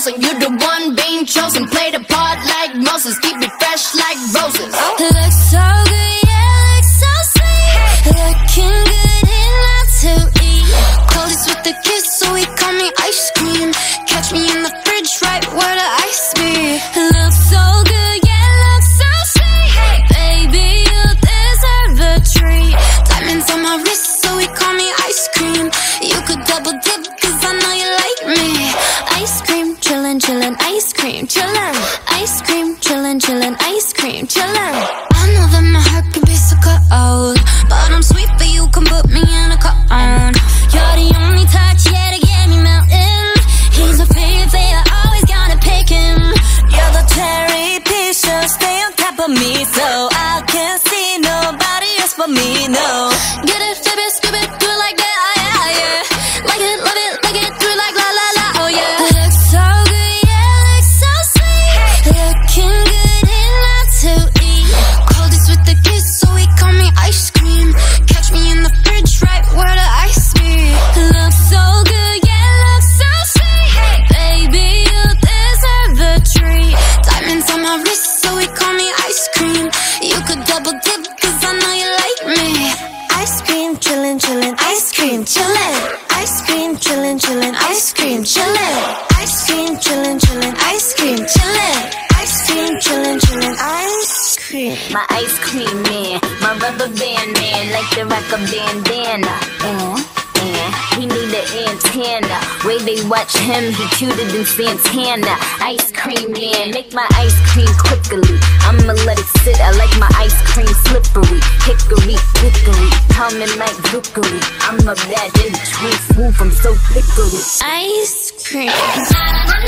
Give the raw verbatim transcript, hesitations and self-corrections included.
frozen. You the one being chosen. Play the part like Moses. Keep it fresh like roses. Looks so good, yeah, looks so sweet. Looking good enough to eat. Coldest with the kiss, so he call me ice cream. Catch me in the fridge, right where the ice be. Looks so good, yeah, looks so sweet. Baby, you deserve a treat. Diamonds on my wrist, so he call me ice cream. You could double dip, cause I know you like me. Ice cream, chillin', chillin', ice cream, chillin'. Ice cream, chillin', chillin', ice cream, chillin'. I know that my heart can be so cold, but I'm sweet, but you can put me in a cone. You're the only touch, yeah, to get me melting. He's my favorite flavor, always gotta pick him. You're the cherry piece, so stay on top of me, so I can't see nobody else but me, no. Get it, flip it, scoop it, do it like that, oh yeah, yeah. Like it, love it, like it, do it like la la la, oh yeah. Looks so good, yeah, looks so sweet. Looking good enough to eat. Coldest with the kiss, so he call me ice cream. Catch me in the fridge, right where the ice be. Looks so good, yeah, looks so sweet. Baby, you deserve a treat. Diamonds on my wrist, so he call me ice cream. You could double dip, cause I know you like me. Ice cream, chillin', chillin', ice cream, chillin'. Ice cream, chillin', chillin', ice cream, chillin'. Ice cream, chillin', chillin', ice cream, chillin'. Ice cream, chillin', chillin', ice cream. My ice cream man, my rubber band man, like the rock a bandana. And, and he need an antenna. Way they watch him, he cuter than Santana. Ice cream man, make my ice cream quickly. I'ma let it sit, I like my ice cream slippery. Hickory, hickory, coming like Zuckery. I'm a bad in between, smooth, I'm so hickory. Ice cream.